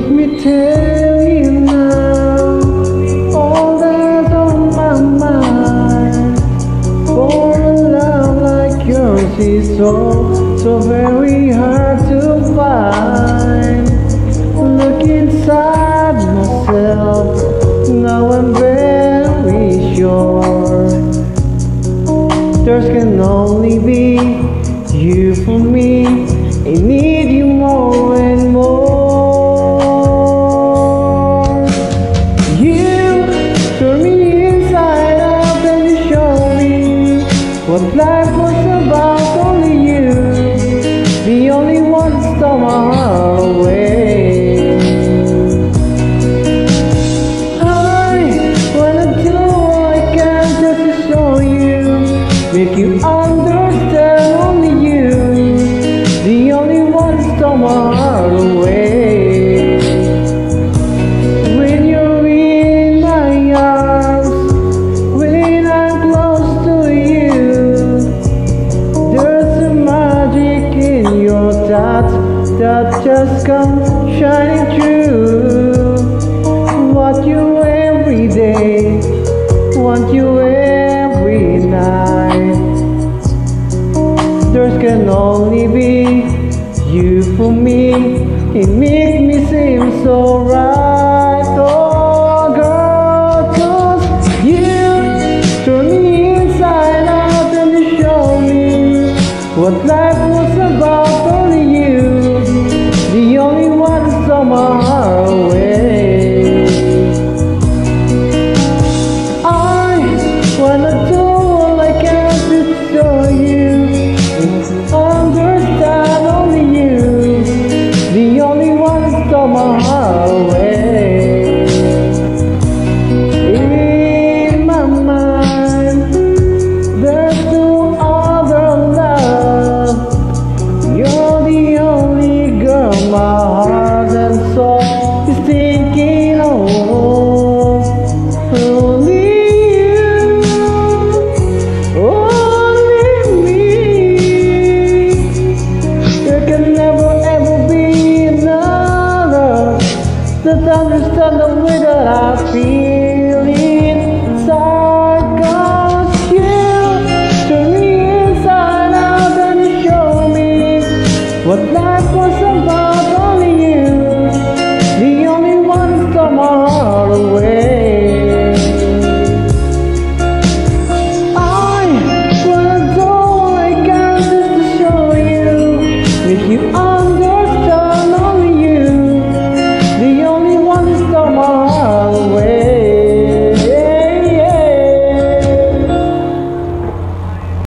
me tell you now all that's on my mind. For a love like yours is so very hard to find. Look inside myself, now I'm very sure there can only be you for me. I need you more and more. You turn me inside out and you show me what life was about. Only you, the only one that stole my heart away. I wanna do all I can just to show you, make you understand. Only you, the only one that stole my heart away. When you're in my arms, when I'm close to you, there's a magic in your touch that just comes shining through. Want you every day, want you every night. There can only be you for me. It makes me seem so right. Oh girl, 'cause you turn me inside out and you show me what life was about. Only you, the only one that stole my heart away. I wanna do all I can to show you, understand. Only you, the only one that stole my heart away. In my mind, there's no other love. You're the only girl my heart and soul is thinking of. Only you, only me. There can never ever be another that understands the way that I feel inside. 'Cause you turn me inside out and you show me what life